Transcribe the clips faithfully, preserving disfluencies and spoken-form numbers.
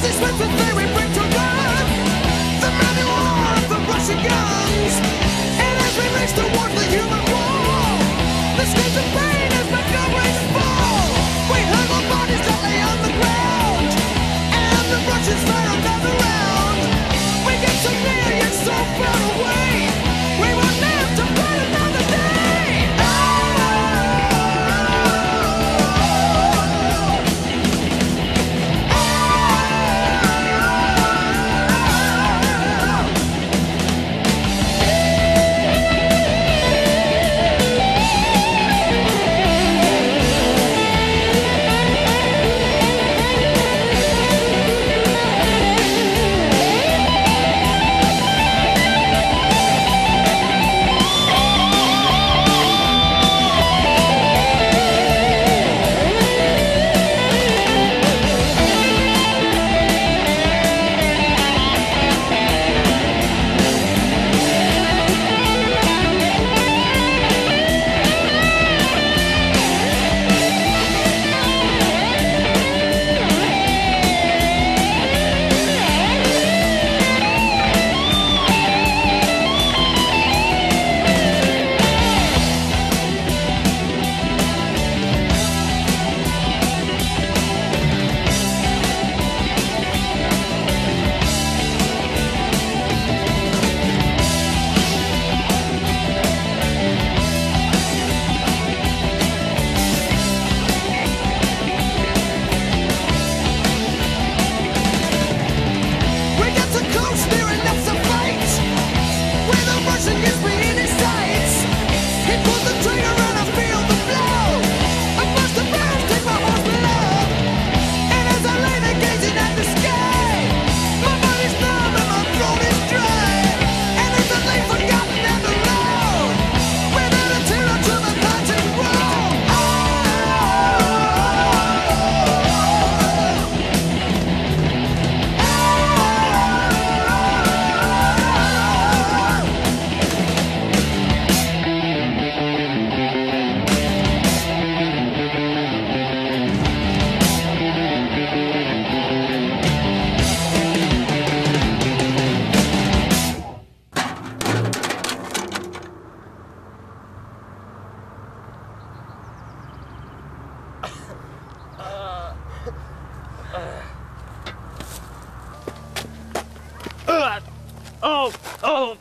Nazi sweats the theory bring to life the manual of the Russian guns. And as we race towards the human wall, the screams of pain as Montgomery's fall. We hug our bodies that lay on the ground, and the Russians fire another round. We get so near yet so far away. We will live to fight another day. Oh, oh.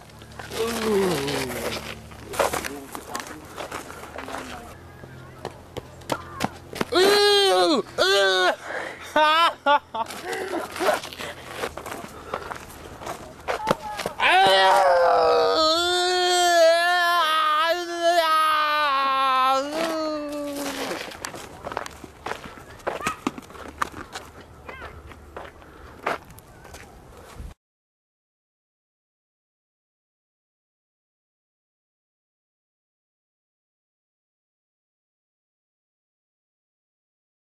Ooh. Ooh.